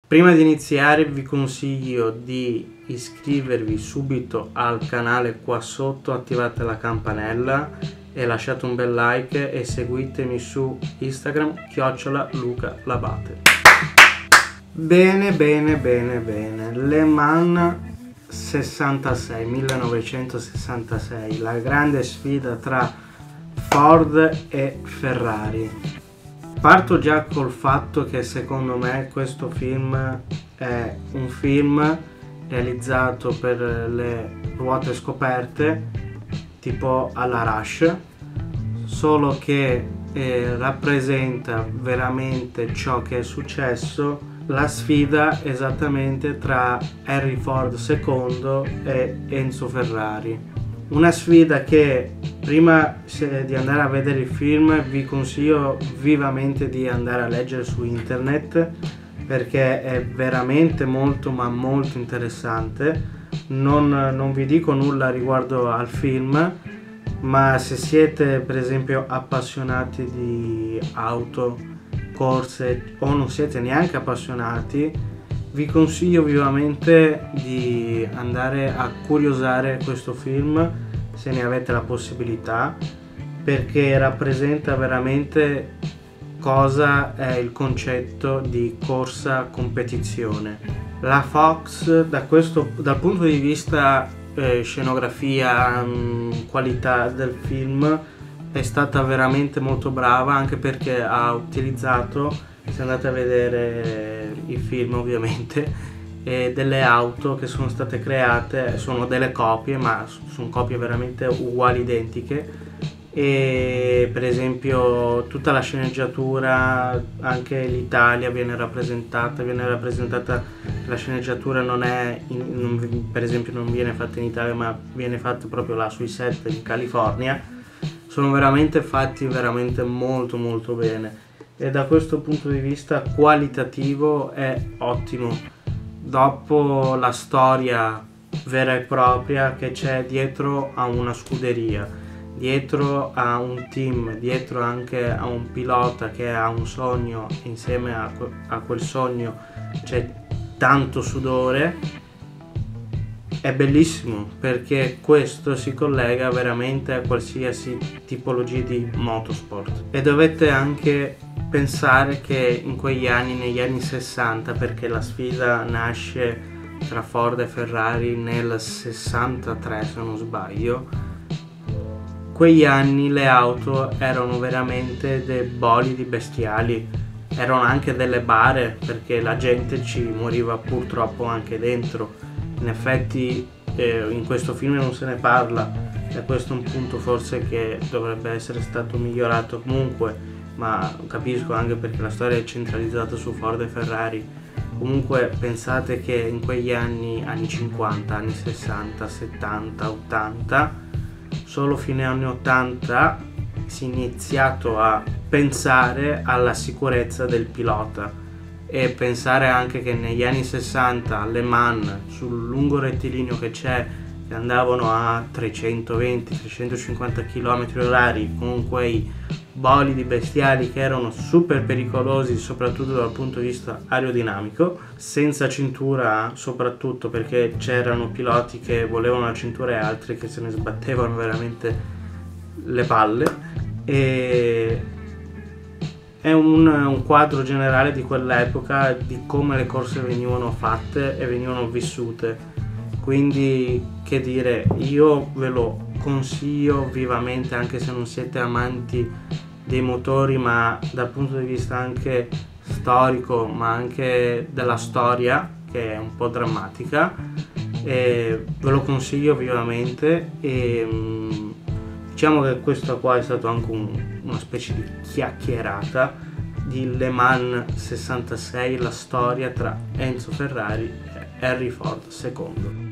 Prima di iniziare vi consiglio di iscrivervi subito al canale qua sotto, attivate la campanella e lasciate un bel like e seguitemi su Instagram @LucaLabate. Bene, Le Mans 1966, la grande sfida tra Ford e Ferrari. Parto già col fatto che secondo me questo film è un film realizzato per le ruote scoperte, tipo alla Rush, solo che rappresenta veramente ciò che è successo, la sfida esattamente tra Henry Ford II e Enzo Ferrari. Una sfida che prima di andare a vedere il film vi consiglio vivamente di andare a leggere su internet, perché è veramente molto interessante. Non vi dico nulla riguardo al film, ma se siete per esempio appassionati di auto, corse o non siete neanche appassionati, vi consiglio vivamente di andare a curiosare questo film se ne avete la possibilità, perché rappresenta veramente cosa è il concetto di corsa competizione. La Fox dal punto di vista scenografia, qualità del film è stata veramente molto brava, anche perché ha utilizzato, se andate a vedere il film ovviamente, delle auto che sono state create, sono delle copie, ma sono copie veramente uguali, identiche. E per esempio tutta la sceneggiatura, anche l'Italia viene rappresentata, la sceneggiatura per esempio non viene fatta in Italia, ma viene fatta proprio là sui set in California. Sono veramente fatti molto bene, e da questo punto di vista qualitativo è ottimo. Dopo la storia vera e propria che c'è dietro a una scuderia, dietro a un team, dietro anche a un pilota che ha un sogno, e insieme a quel sogno c'è tanto sudore, è bellissimo, perché questo si collega veramente a qualsiasi tipologia di motorsport. E dovete anche pensare che in quegli anni, negli anni 60, perché la sfida nasce tra Ford e Ferrari nel 63 se non sbaglio, quegli anni le auto erano veramente dei bolidi bestiali, erano anche delle bare, perché la gente ci moriva purtroppo anche dentro. In effetti in questo film non se ne parla, e questo è un punto forse che dovrebbe essere stato migliorato comunque, ma capisco anche perché la storia è centralizzata su Ford e Ferrari. Comunque pensate che in quegli anni 50, anni 60, 70, 80, solo fine anni 80 si è iniziato a pensare alla sicurezza del pilota, e pensare anche che negli anni 60 Le Mans, sul lungo rettilineo che c'è, che andavano a 320-350 km/h con quei bolidi bestiali che erano super pericolosi, soprattutto dal punto di vista aerodinamico, senza cintura, soprattutto perché c'erano piloti che volevano la cintura e altri che se ne sbattevano veramente le palle. E è un quadro generale di quell'epoca, di come le corse venivano fatte e venivano vissute. Quindi, che dire, io ve lo consiglio vivamente, anche se non siete amanti dei motori, ma dal punto di vista anche storico, ma anche della storia, che è un po' drammatica, e ve lo consiglio vivamente. E diciamo che questo qua è stato anche una specie di chiacchierata di Le Mans 66, la storia tra Enzo Ferrari e Henry Ford II.